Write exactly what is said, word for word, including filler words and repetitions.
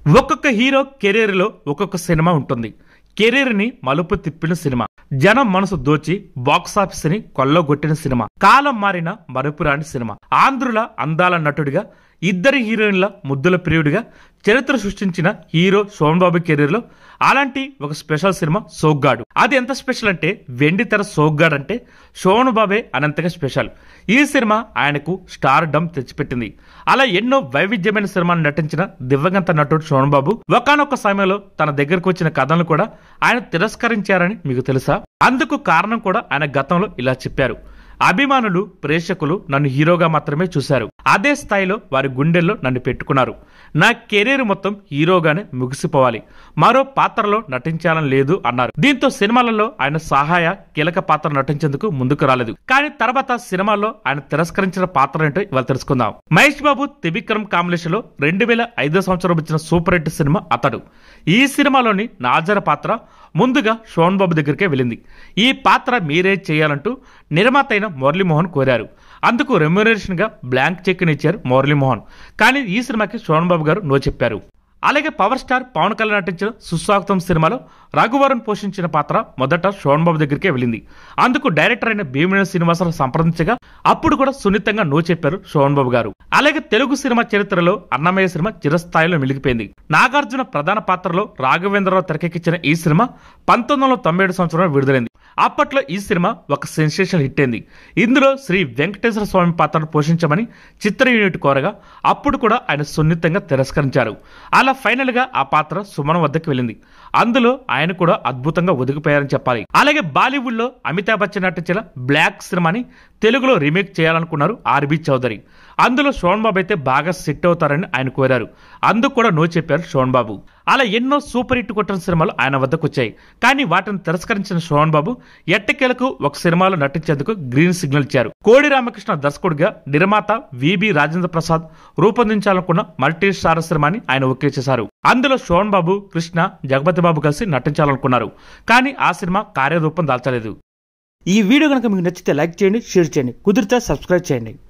ఒక్కొక్క hero career లో ఒక్కొక్క సినిమా ఉంటుంది. కెరీర్ ని మలుపు తిప్పిన సినిమా, జనం మనసు దోచి బాక్సాఫీస్ ని కొల్లగొట్టిన సినిమా, కాలం మారిన మరుపురాని సినిమా, ఆంధ్రుల అందాల నటుడిగా, ఇద్దరి హీరోయిన్ల ముద్దుల ప్రియుడిగా చరిత్ర సృష్టించిన హీరో సోమన్ బాబు కెరీర్ లో అలాంటి ఒక స్పెషల్ సినిమా సోగ్గాడు. అది ఎంత స్పెషల్ అంటే వెండి తెర సోగ్గాడు అంటే సోమన్ బాబే అనంతగా స్పెషల్. ఈ సినిమా ఆయనకు స్టార్ డమ్ తెచ్చిపెట్టింది. అలా ఎన్నో వైవిధ్యమైన సినిమాలు నటించిన దివ్యగంత నటుడు సోమన్ బాబు ఒకానొక సమయంలో తన దగ్గరకు వచ్చిన కథలను కూడా ఆయన తిరస్కరించారని మీకు తెలుసా? అందుకు కారణం కూడా ఆయన గతంలో ఇలా చెప్పారు: అభిమానులు ప్రేక్షకులు నన్ను హీరోగా మాత్రమే చూశారు, అదే స్థాయిలో వారి గుండెల్లో నన్ను పెట్టుకున్నారు. నా కెరీర్ మొత్తం హీరోగానే ముగిసిపోవాలి, మరో పాత్రలో నటించాలని లేదు అన్నారు. దీంతో సినిమాలలో ఆయన సహాయ కీలక పాత్ర నటించేందుకు ముందుకు రాలేదు. కానీ తర్వాత సినిమాల్లో ఆయన తిరస్కరించిన పాత్ర ఏంటో ఇవాళ తెలుసుకుందాం. మహేష్ బాబు త్రివిక్రమ్ కాంబినేషన్ లో రెండు వేల ఐదో సంవత్సరం వచ్చిన సూపర్ హిట్ సినిమా అతడు. ఈ సినిమాలోని నాజర్ పాత్ర ముందుగా సోమన్ బాబు దగ్గరికే వెళ్ళింది. ఈ పాత్ర మీరే చేయాలంటూ నిర్మాత అయిన మురళీమోహన్ కోరారు. అందుకు రెమ్యునరేషన్ గా బ్లాంక్ చెక్ ని ఇచ్చారు మురళీమోహన్. కానీ ఈ సినిమాకి సోమన్ బాబు గారు నో చెప్పారు. అలాగే పవర్ స్టార్ పవన్ కళ్యాణ్ నటించిన సుస్వాగతం సినిమాలో రఘువరన్ పోషించిన పాత్ర మొదట సోమన్ బాబు దగ్గరికే వెళ్ళింది. అందుకు డైరెక్టర్ అయిన భీమేశ్వర శ్రీనివాసరావు సంప్రదించగా అప్పుడు కూడా సున్నితంగా నో చెప్పారు సోమన్ బాబు గారు. అలాగే తెలుగు సినిమా చరిత్రలో అన్నమయ్య సినిమా చిరస్థాయిలో మిలిగిపోయింది. నాగార్జున ప్రధాన పాత్రలో రాఘవేంద్రరావు తెరకెక్కించిన ఈ సినిమా పంతొమ్మిది వందల తొంభై ఏడు సంవత్సరంలో విడుదలైంది. అప్పట్లో ఈ సినిమా ఒక సెన్సేషన్ హిట్ అయింది. ఇందులో శ్రీ వెంకటేశ్వర స్వామి పాత్రను పోషించమని చిత్ర యూనిట్ కోరగా అప్పుడు కూడా ఆయన సున్నితంగా తిరస్కరించారు. అలా ఫైనల్ గా ఆ పాత్ర సుమన్ వద్దకు వెళ్ళింది. అందులో ఆయన కూడా అద్భుతంగా ఒదిగిపోయారని చెప్పాలి. అలాగే బాలీవుడ్ లో అమితాబ్ బచ్చన్ నటించిన బ్లాక్ సినిమాని తెలుగులో రీమేక్ చేయాలనుకున్నారు ఆర్బి చౌదరి. అందులో సోమన్ బాబు అయితే బాగా సెట్ అవుతారని ఆయన కోరారు. అందుకు కూడా నో చెప్పారు సోమన్ బాబు. అలా ఎన్నో సూపర్ హిట్ కొట్టిన సినిమాలు ఆయన వద్దకు వచ్చాయి. కానీ వాటిని తిరస్కరించిన సోమన్ బాబు ఎట్టకేలకు ఒక సినిమాలో నటించేందుకు గ్రీన్ సిగ్నల్ ఇచ్చారు. కోడి రామకృష్ణ దర్శకుడిగా నిర్మాత విబి రాజేంద్ర ప్రసాద్ రూపొందించాలనుకున్న మల్టీ స్టార్ సినిమాని ఆయన ఓకే చేశారు. అందులో సోమన్ బాబు, కృష్ణ, జగపతి బాబు కలిసి నటించాలనుకున్నారు. కానీ ఆ సినిమా కార్యరూపం దాల్చలేదు. ఈ వీడియో కనుక మీకు నచ్చితే లైక్ చేయండి, షేర్ చేయండి, కుదిరితే సబ్స్క్రైబ్ చేయండి.